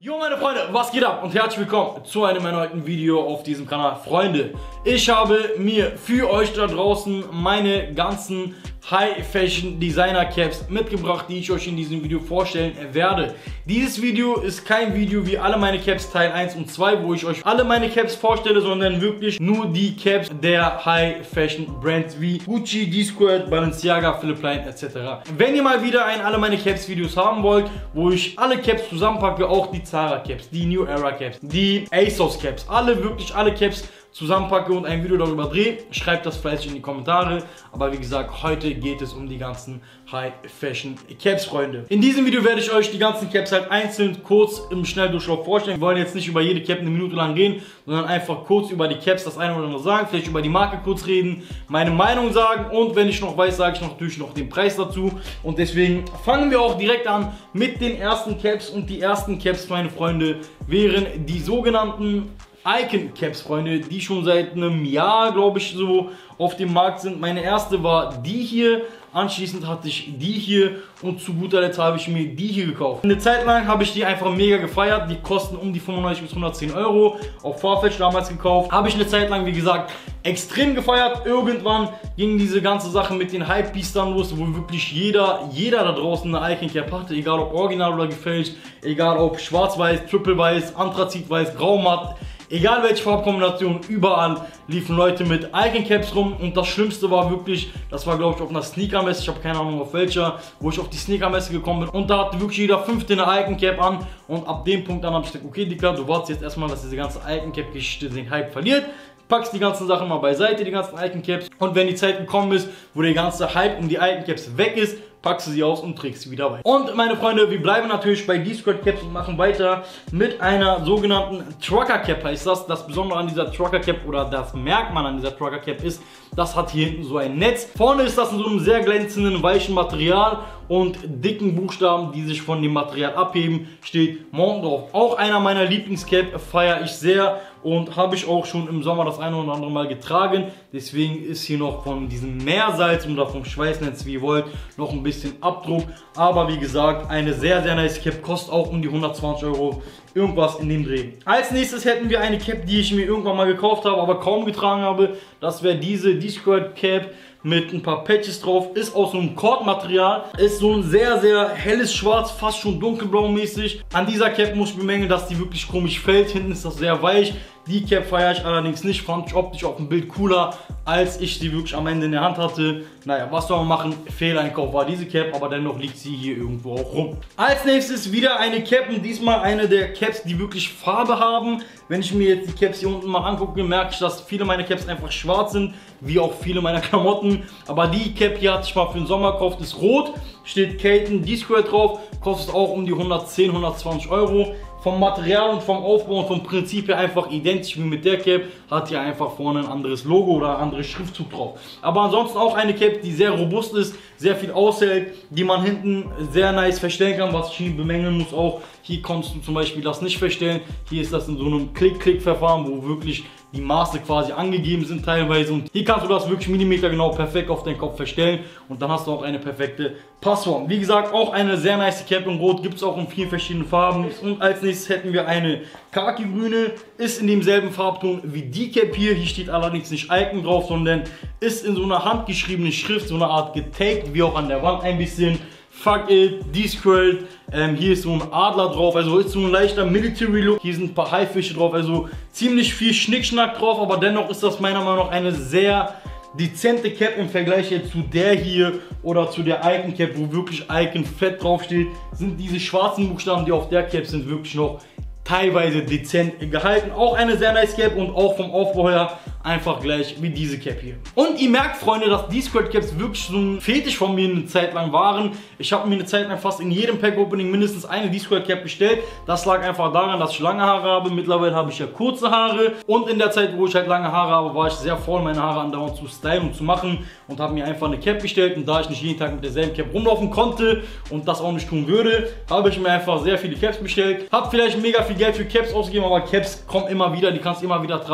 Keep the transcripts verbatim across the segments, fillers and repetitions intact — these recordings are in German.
Jo meine Freunde, was geht ab und herzlich willkommen zu einem erneuten Video auf diesem Kanal. Freunde, ich habe mir für euch da draußen meine ganzen High Fashion Designer Caps mitgebracht, die ich euch in diesem Video vorstellen werde. Dieses Video ist kein Video wie alle meine Caps Teil eins und zwei, wo ich euch alle meine Caps vorstelle, sondern wirklich nur die Caps der High Fashion Brands wie Gucci, D-Squared, Balenciaga, Philipp Plein et cetera. Wenn ihr mal wieder ein alle meine Caps Videos haben wollt, wo ich alle Caps zusammenpacke, auch die Zara Caps, die New Era Caps, die ASOS Caps, alle, wirklich alle Caps zusammenpacke und ein Video darüber drehe, schreibt das fleißig in die Kommentare. Aber wie gesagt, heute geht es um die ganzen High Fashion Caps, Freunde. In diesem Video werde ich euch die ganzen Caps halt einzeln kurz im Schnelldurchlauf vorstellen. Wir wollen jetzt nicht über jede Cap eine Minute lang reden, sondern einfach kurz über die Caps das eine oder andere sagen, vielleicht über die Marke kurz reden, meine Meinung sagen und wenn ich noch weiß, sage ich noch natürlich noch den Preis dazu. Und deswegen fangen wir auch direkt an mit den ersten Caps und die ersten Caps, meine Freunde, wären die sogenannten Icon Caps, Freunde, die schon seit einem Jahr, glaube ich, so auf dem Markt sind. Meine erste war die hier, anschließend hatte ich die hier und zu guter Letzt habe ich mir die hier gekauft. Eine Zeit lang habe ich die einfach mega gefeiert, die kosten um die fünfundneunzig bis hundertzehn Euro, auf Farfetch damals gekauft. Habe ich eine Zeit lang, wie gesagt, extrem gefeiert. Irgendwann ging diese ganze Sache mit den Hypebeasts dann los, wo wirklich jeder, jeder da draußen eine Icon Cap hatte, egal ob original oder gefälscht, egal ob schwarz-weiß, triple-weiß, anthrazit-weiß, grau-matt. Egal welche Farbkombination, überall liefen Leute mit Icon Caps rum und das Schlimmste war wirklich, das war glaube ich auf einer Sneaker-Messe, ich habe keine Ahnung auf welcher, wo ich auf die Sneaker-Messe gekommen bin und da hatte wirklich jeder fünfte eine Icon Cap an und ab dem Punkt an habe ich gesagt, okay Dicker, du wartest jetzt erstmal, dass diese ganze Icon Cap Geschichte den Hype verliert, packst die ganzen Sachen mal beiseite, die ganzen Icon Caps und wenn die Zeit gekommen ist, wo der ganze Hype um die Icon Caps weg ist, packst du sie aus und trägst sie wieder weiter. Und meine Freunde, wir bleiben natürlich bei D-Squared Caps und machen weiter mit einer sogenannten Trucker Cap, heißt das. Das Besondere an dieser Trucker Cap oder das Merkmal an dieser Trucker Cap ist, das hat hier hinten so ein Netz. Vorne ist das in so einem sehr glänzenden, weichen Material und dicken Buchstaben, die sich von dem Material abheben, steht Mountain drauf. Auch einer meiner Lieblingscap, feiere ich sehr und habe ich auch schon im Sommer das eine oder andere Mal getragen. Deswegen ist hier noch von diesem Meersalz oder vom Schweißnetz, wie ihr wollt, noch ein bisschen Abdruck. Aber wie gesagt, eine sehr, sehr nice Cap, kostet auch um die hundertzwanzig Euro. Irgendwas in dem Dreh. Als nächstes hätten wir eine Cap, die ich mir irgendwann mal gekauft habe, aber kaum getragen habe. Das wäre diese D-Squared Cap mit ein paar Patches drauf. Ist aus so einem Kordmaterial. Ist so ein sehr, sehr helles Schwarz, fast schon dunkelblau mäßig. An dieser Cap muss ich bemängeln, dass die wirklich komisch fällt. Hinten ist das sehr weich. Die Cap feiere ich allerdings nicht, fand ich optisch auf dem Bild cooler, als ich sie wirklich am Ende in der Hand hatte. Naja, was soll man machen? Fehleinkauf war diese Cap, aber dennoch liegt sie hier irgendwo auch rum. Als nächstes wieder eine Cap und diesmal eine der Caps, die wirklich Farbe haben. Wenn ich mir jetzt die Caps hier unten mal angucke, merke ich, dass viele meiner Caps einfach schwarz sind, wie auch viele meiner Klamotten. Aber die Cap hier hatte ich mal für den Sommer gekauft, ist rot, steht Katen D-Squared drauf, kostet auch um die hundertzehn, hundertzwanzig Euro. Vom Material und vom Aufbau und vom Prinzip her einfach identisch wie mit der Cap, hat hier einfach vorne ein anderes Logo oder ein anderes Schriftzug drauf. Aber ansonsten auch eine Cap, die sehr robust ist, sehr viel aushält, die man hinten sehr nice verstellen kann, was ich hier bemängeln muss auch. Hier kannst du zum Beispiel das nicht verstellen, hier ist das in so einem Klick-Klick-Verfahren, wo wirklich die Maße quasi angegeben sind teilweise und hier kannst du das wirklich millimetergenau perfekt auf deinen Kopf verstellen und dann hast du auch eine perfekte Passform. Wie gesagt, auch eine sehr nice Cap in Rot, gibt es auch in vielen verschiedenen Farben und als nächstes hätten wir eine Khaki-Grüne, ist in demselben Farbton wie die Cap hier, hier steht allerdings nicht Icon drauf, sondern ist in so einer handgeschriebenen Schrift, so eine Art getaggt, wie auch an der Wand ein bisschen. Fuck it, D-Squared, ähm, hier ist so ein Adler drauf, also ist so ein leichter Military Look. Hier sind ein paar Haifische drauf, also ziemlich viel Schnickschnack drauf, aber dennoch ist das meiner Meinung nach eine sehr dezente Cap im Vergleich jetzt zu der hier oder zu der Icon Cap, wo wirklich Icon fett drauf steht, sind diese schwarzen Buchstaben, die auf der Cap sind, wirklich noch teilweise dezent gehalten. Auch eine sehr nice Cap und auch vom Aufbau her einfach gleich wie diese Cap hier. Und ihr merkt, Freunde, dass die D-Squared Caps wirklich so ein Fetisch von mir eine Zeit lang waren. Ich habe mir eine Zeit lang fast in jedem Pack-Opening mindestens eine D-Squared Cap bestellt. Das lag einfach daran, dass ich lange Haare habe. Mittlerweile habe ich ja kurze Haare. Und in der Zeit, wo ich halt lange Haare habe, war ich sehr faul, meine Haare andauernd zu stylen und zu machen. Und habe mir einfach eine Cap bestellt. Und da ich nicht jeden Tag mit derselben Cap rumlaufen konnte und das auch nicht tun würde, habe ich mir einfach sehr viele Caps bestellt. Habe vielleicht mega viel Geld für Caps ausgegeben, aber Caps kommen immer wieder, die kannst du immer wieder tragen.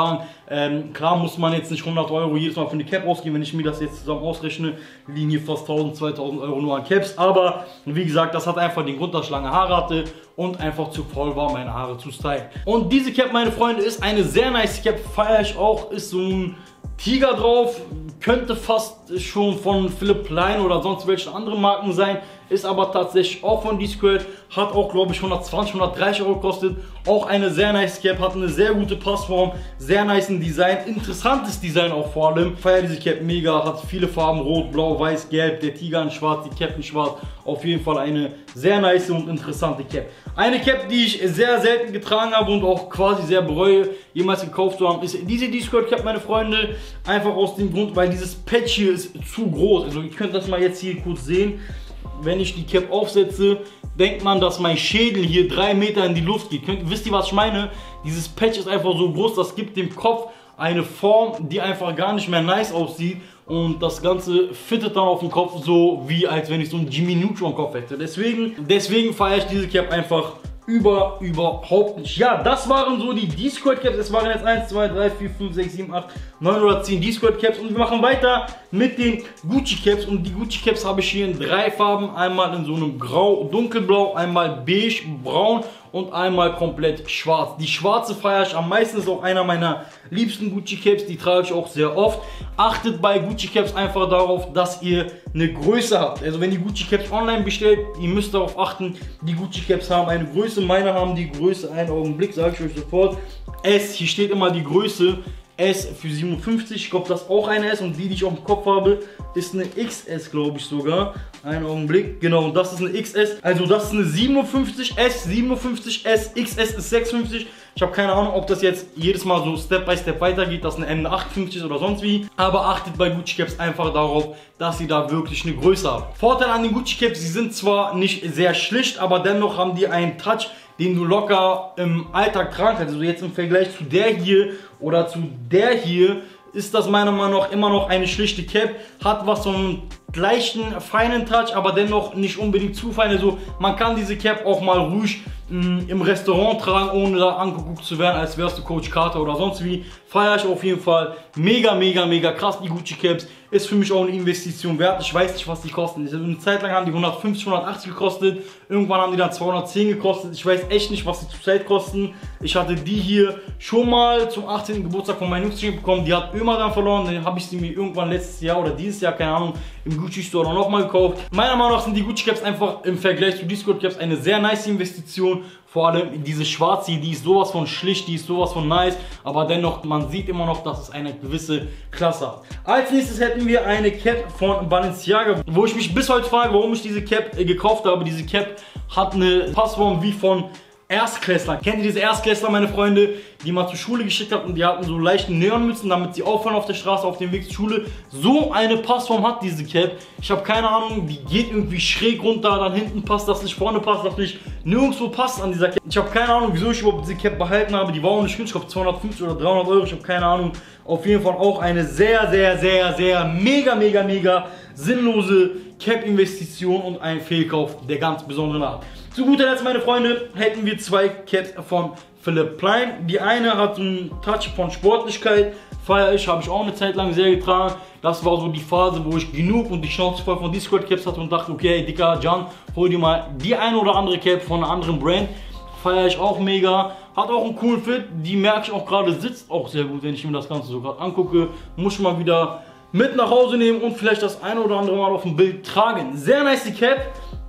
Ähm, klar muss man jetzt nicht hundert Euro jedes Mal für eine Cap ausgeben, wenn ich mir das jetzt zusammen ausrechne, liegen hier fast tausend, zweitausend Euro nur an Caps. Aber wie gesagt, das hat einfach den Grund, dass ich lange Haare hatte und einfach zu faul war, meine Haare zu stylen. Und diese Cap, meine Freunde, ist eine sehr nice Cap, feiere ich auch, ist so ein Tiger drauf, könnte fast schon von Philipp Plein oder sonst welchen anderen Marken sein, ist aber tatsächlich auch von D-Squared, hat auch glaube ich hundertzwanzig, hundertdreißig Euro gekostet, auch eine sehr nice Cap, hat eine sehr gute Passform, sehr nice Design, interessantes Design auch vor allem, feiert diese Cap mega, hat viele Farben, rot, blau, weiß, gelb, der Tiger in schwarz, die Cap in schwarz, auf jeden Fall eine sehr nice und interessante Cap. Eine Cap, die ich sehr selten getragen habe und auch quasi sehr bereue, jemals gekauft zu haben, ist diese D-Squared Cap, meine Freunde, einfach aus dem Grund, weil dieses Patch hier ist zu groß, also ihr könnt das mal jetzt hier kurz sehen. Wenn ich die Cap aufsetze, denkt man, dass mein Schädel hier drei Meter in die Luft geht. Könnt, wisst ihr, was ich meine? Dieses Patch ist einfach so groß, das gibt dem Kopf eine Form, die einfach gar nicht mehr nice aussieht. Und das Ganze fittet dann auf den Kopf so, wie als wenn ich so einen Jimmy Neutron Kopf hätte. Deswegen, deswegen feiere ich diese Cap einfach über, überhaupt nicht. Ja, das waren so die D-Squared Caps. Es waren jetzt eins, zwei, drei, vier, fünf, sechs, sieben, acht, neun oder zehn D-Squared Caps. Und wir machen weiter mit den Gucci Caps. Und die Gucci Caps habe ich hier in drei Farben. Einmal in so einem Grau, Dunkelblau, einmal Beige, Braun und einmal komplett schwarz. Die schwarze feiere ich am meisten, ist auch einer meiner liebsten Gucci Caps, die trage ich auch sehr oft. Achtet bei Gucci Caps einfach darauf, dass ihr eine Größe habt. Also wenn ihr Gucci Caps online bestellt, ihr müsst darauf achten, die Gucci Caps haben eine Größe, meine haben die Größe, einen Augenblick, sage ich euch sofort, S, hier steht immer die Größe, S für siebenundfünfzig, ich glaube das ist auch eine S und die, die ich auf dem Kopf habe, ist eine X S, glaube ich sogar. Einen Augenblick, genau, und das ist eine X S, also das ist eine siebenundfünfzig S, siebenundfünfzig S, X S ist sechsundfünfzig. Ich habe keine Ahnung, ob das jetzt jedes Mal so Step by Step weitergeht, dass eine M achtundfünfzig ist oder sonst wie. Aber achtet bei Gucci Caps einfach darauf, dass ihr da wirklich eine Größe habt. Vorteil an den Gucci Caps, sie sind zwar nicht sehr schlicht, aber dennoch haben die einen Touch, den du locker im Alltag tragen kannst. Also jetzt im Vergleich zu der hier oder zu der hier, ist das meiner Meinung nach immer noch eine schlichte Cap. Hat was so einen gleichen feinen Touch, aber dennoch nicht unbedingt zu fein. Also man kann diese Cap auch mal ruhig mh, im Restaurant tragen, ohne da angeguckt zu werden, als wärst du Coach Carter oder sonst wie. Feiere ich auf jeden Fall. Mega, mega, mega krass, die Gucci Caps. Ist für mich auch eine Investition wert. Ich weiß nicht, was die kosten. Also eine Zeit lang haben die hundertfünfzig, hundertachtzig gekostet. Irgendwann haben die dann zweihundertzehn gekostet. Ich weiß echt nicht, was die zurzeit kosten. Ich hatte die hier schon mal zum achtzehnten Geburtstag von meinem Jungs bekommen. Die hat Ömer dann verloren. Dann habe ich sie mir irgendwann letztes Jahr oder dieses Jahr, keine Ahnung, im Gucci Store nochmal gekauft. Meiner Meinung nach sind die Gucci Caps einfach im Vergleich zu D-Squared Caps eine sehr nice Investition. Vor allem diese schwarze, die ist sowas von schlicht, die ist sowas von nice, aber dennoch, man sieht immer noch, dass es eine gewisse Klasse hat. Als nächstes hätten wir eine Cap von Balenciaga, wo ich mich bis heute frage, warum ich diese Cap äh, gekauft habe. Diese Cap hat eine Passform wie von Erstklässler. Kennt ihr diese Erstklässler, meine Freunde, die man zur Schule geschickt hat und die hatten so leichte Neonmützen, damit sie auffallen auf der Straße, auf dem Weg zur Schule. So eine Passform hat diese Cap. Ich habe keine Ahnung, die geht irgendwie schräg runter, dann hinten passt das nicht, vorne passt das nicht. Nirgendwo passt an dieser Cap. Ich habe keine Ahnung, wieso ich überhaupt diese Cap behalten habe. Die war auch nicht günstig, ich glaube zweihundertfünfzig oder dreihundert Euro, ich habe keine Ahnung. Auf jeden Fall auch eine sehr, sehr, sehr, sehr, mega, mega, mega sinnlose Cap-Investition und ein Fehlkauf der ganz besonderen Art. Zu guter Letzt, meine Freunde, hätten wir zwei Caps von Philipp Plein. Die eine hat einen Touch von Sportlichkeit, feiere ich, habe ich auch eine Zeit lang sehr getragen. Das war so die Phase, wo ich genug und die Schnauze voll von D-Squared Caps hatte und dachte, okay, dicker Jan, hol dir mal die eine oder andere Cap von einer anderen Brand. Feiere ich auch mega, hat auch einen coolen Fit, die merke ich auch gerade, sitzt auch sehr gut, wenn ich mir das Ganze so gerade angucke. Muss ich mal wieder mit nach Hause nehmen und vielleicht das eine oder andere Mal auf dem Bild tragen. Sehr nice die Cap.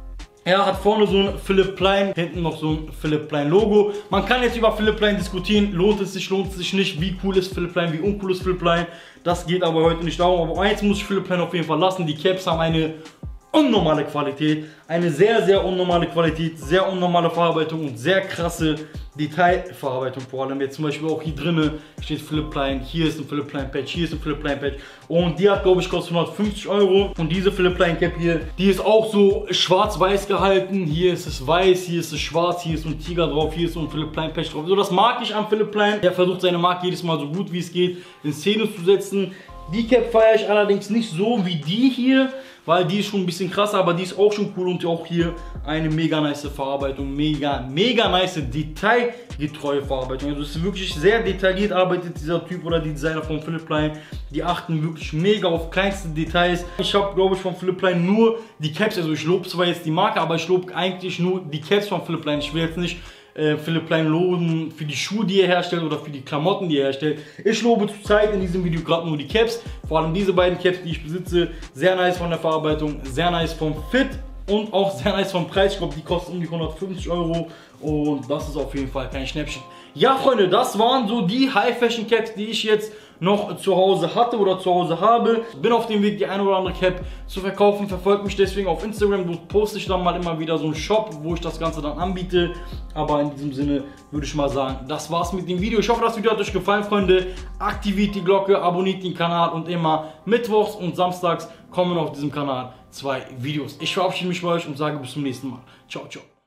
Er hat vorne so ein Philipp Plein, hinten noch so ein Philipp Plein Logo. Man kann jetzt über Philipp Plein diskutieren, lohnt es sich, lohnt es sich nicht, wie cool ist Philipp Plein, wie uncool ist Philipp Plein. Das geht aber heute nicht darum, aber eins muss ich Philipp Plein auf jeden Fall lassen, die Caps haben eine unnormale Qualität, eine sehr, sehr unnormale Qualität, sehr unnormale Verarbeitung und sehr krasse Detailverarbeitung. Vor allem jetzt zum Beispiel auch hier drinnen steht Philipp Plein, hier ist ein Philipp Plein Patch, hier ist ein Philipp Plein Patch und die hat, glaube ich, kostet hundertfünfzig Euro. Und diese Philipp Plein Cap hier, die ist auch so schwarz-weiß gehalten. Hier ist es weiß, hier ist es schwarz, hier ist so ein Tiger drauf, hier ist so ein Philipp Plein Patch drauf. So, das mag ich an Philipp Plein. Der versucht seine Marke jedes Mal so gut wie es geht in Szene zu setzen. Die Cap feiere ich allerdings nicht so wie die hier, weil die ist schon ein bisschen krasser, aber die ist auch schon cool und auch hier eine mega nice Verarbeitung, mega, mega nice, detailgetreue Verarbeitung. Also es ist wirklich sehr detailliert arbeitet dieser Typ oder die Designer von Philipp Plein. Die achten wirklich mega auf kleinste Details. Ich habe, glaube ich, von Philipp Plein nur die Caps, also ich lobe zwar jetzt die Marke, aber ich lobe eigentlich nur die Caps von Philipp Plein. Ich will jetzt nicht äh, Philipp Plein loben für die Schuhe, die er herstellt oder für die Klamotten, die er herstellt. Ich lobe zurzeit in diesem Video gerade nur die Caps, vor allem diese beiden Caps, die ich besitze. Sehr nice von der Verarbeitung, sehr nice vom Fit und auch sehr nice vom Preis. Ich glaube, die kosten um die hundertfünfzig Euro und das ist auf jeden Fall kein Schnäppchen. Ja, Freunde, das waren so die High-Fashion-Caps, die ich jetzt noch zu Hause hatte oder zu Hause habe. Bin auf dem Weg, die eine oder andere Cap zu verkaufen. Verfolgt mich deswegen auf Instagram. Dort poste ich dann mal immer wieder so einen Shop, wo ich das Ganze dann anbiete. Aber in diesem Sinne würde ich mal sagen, das war's mit dem Video. Ich hoffe, das Video hat euch gefallen, Freunde. Aktiviert die Glocke, abonniert den Kanal und immer mittwochs und samstags kommen auf diesem Kanal zwei Videos. Ich verabschiede mich bei euch und sage bis zum nächsten Mal. Ciao, ciao.